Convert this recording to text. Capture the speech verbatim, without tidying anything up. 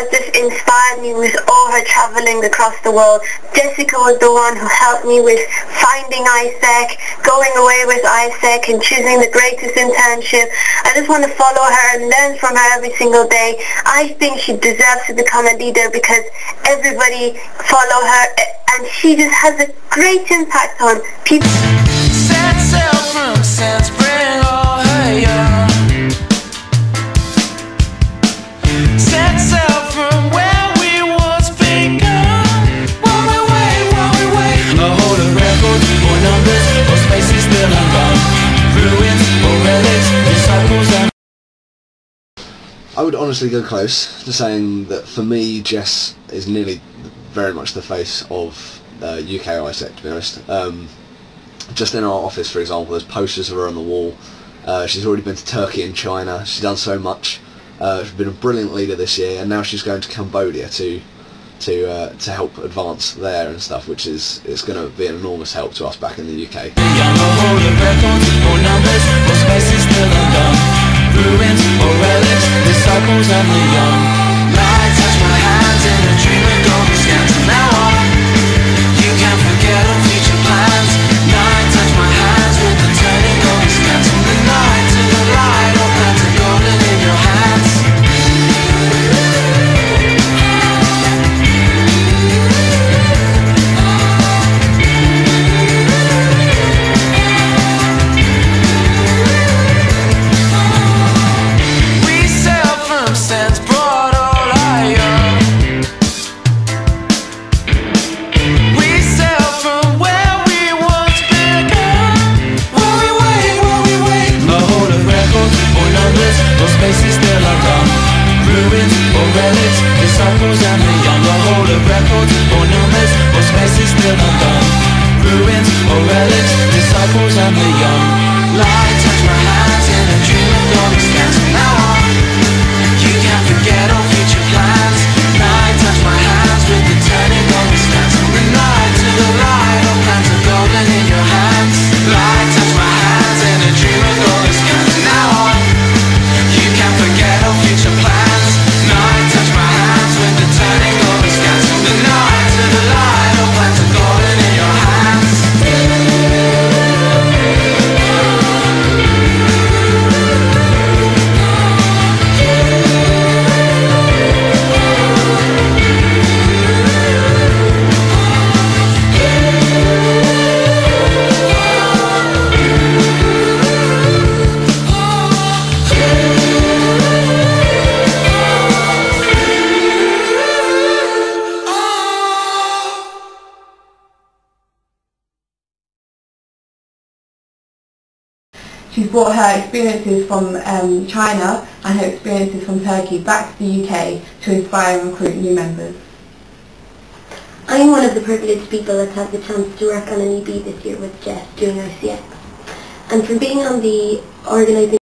has just inspired me with all her travelling across the world. Jessica was the one who helped me with finding I S E C, going away with I S E C and choosing the greatest internship. I just want to follow her and learn from her every single day. I think she deserves to become a leader because everybody follow her and she just has a great impact on people. Set sail from Sands, bring all her young. Set sail from where we once begun. While we wait, while we wait, a hold of records or numbers or spaces still undone. Ruins or relics, disciples and I would honestly go close to saying that for me, Jess is nearly very much the face of uh, U K I S E C, to be honest. Um, just in our office, for example, there's posters of her on the wall. Uh, she's already been to Turkey and China. She's done so much. Uh, she's been a brilliant leader this year, and now she's going to Cambodia to to uh, to help advance there and stuff, which is it's going to be an enormous help to us back in the U K. Ruins or relics, disciples and the young. Light touch my hands in a dream of golden scans. From now on, you can't forget our future plans. Night touch my hands with the turning golden scans. From the night to the light, all plans are golden in your hands. Spaces still undone. Ruins or relics, disciples and the young. A hold of records or numbers or spaces still undone. Ruins or relics, disciples and the young. Light touch my hands in a dream of golden scans. From now on, you can't forget our future plans. Night touch my hands with the turning golden scans. From the night to the light, all plans are golden in your hands. Light touch my hands in a dream of golden scans. From now on, you can't forget our future plans. Night touch my hands with the turning golden scans. From the night to the light, all plans are golden in your hands. She's brought her experiences from um, China and her experiences from Turkey back to the U K to inspire and recruit new members. I'm one of the privileged people that had the chance to work on an E B this year with Jess doing I C X. And from being on the organising